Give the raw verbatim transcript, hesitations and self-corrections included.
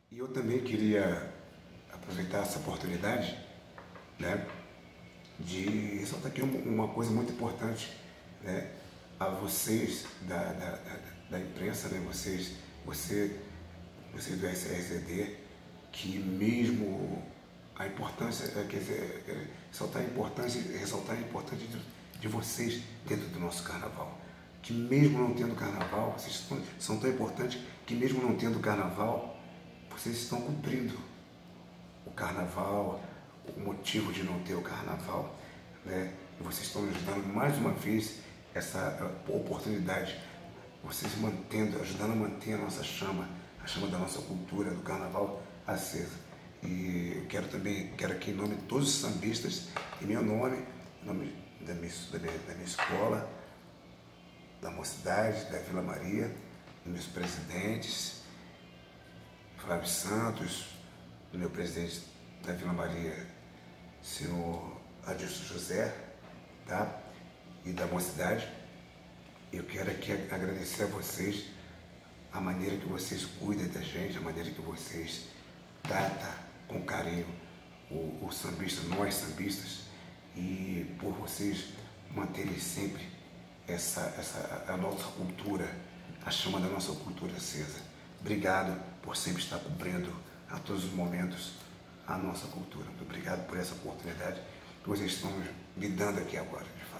E eu também queria aproveitar essa oportunidade, né, de ressaltar aqui uma coisa muito importante, né, a vocês da, da, da, da imprensa, né, vocês, você, vocês do S R Z D, que mesmo a importância, quer dizer, ressaltar a importância, ressaltar a importância de, de vocês dentro do nosso carnaval. Que mesmo não tendo carnaval, vocês são, são tão importantes que mesmo não tendo carnaval, vocês estão cumprindo o carnaval, o motivo de não ter o carnaval, né? E vocês estão nos dando mais uma vez essa oportunidade, vocês mantendo, ajudando a manter a nossa chama, a chama da nossa cultura, do carnaval acesa. E eu quero também, quero aqui em nome de todos os sambistas, em meu nome, em nome da minha, da minha, da minha escola, da Mocidade, da Vila Maria, dos meus presidentes, Flávio Santos, do meu presidente da Vila Maria, senhor Adilson José, tá? E da Mocidade. Eu quero aqui agradecer a vocês a maneira que vocês cuidam da gente, a maneira que vocês tratam com carinho o, o sambista, nós sambistas, e por vocês manterem sempre essa, essa, a nossa cultura, a chama da nossa cultura acesa. Obrigado por sempre estar cumprindo a todos os momentos a nossa cultura. Muito obrigado por essa oportunidade que vocês estão me dando aqui agora, de fato.